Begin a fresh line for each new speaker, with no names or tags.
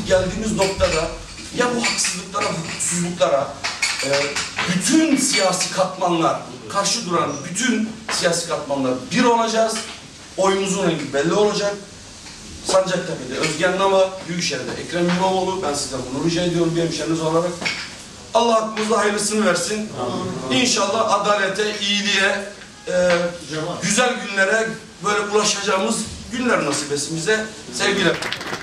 artık geldiğimiz noktada ya bu haksızlıklara, hukuksuzluklara bütün siyasi katmanlar, karşı duran bütün siyasi katmanlar bir olacağız. Oyumuzun rengi belli olacak. Sancaktepe'de Özgen Nama, Büyükşehir'de Ekrem İmamoğlu. Ben sizden bunu rica ediyorum bir hemşeriniz olarak. Allah hakkımızda hayırlısını versin. İnşallah adalete, iyiliğe, güzel günlere böyle ulaşacağımız günler nasip etsin bize. Sevgiler.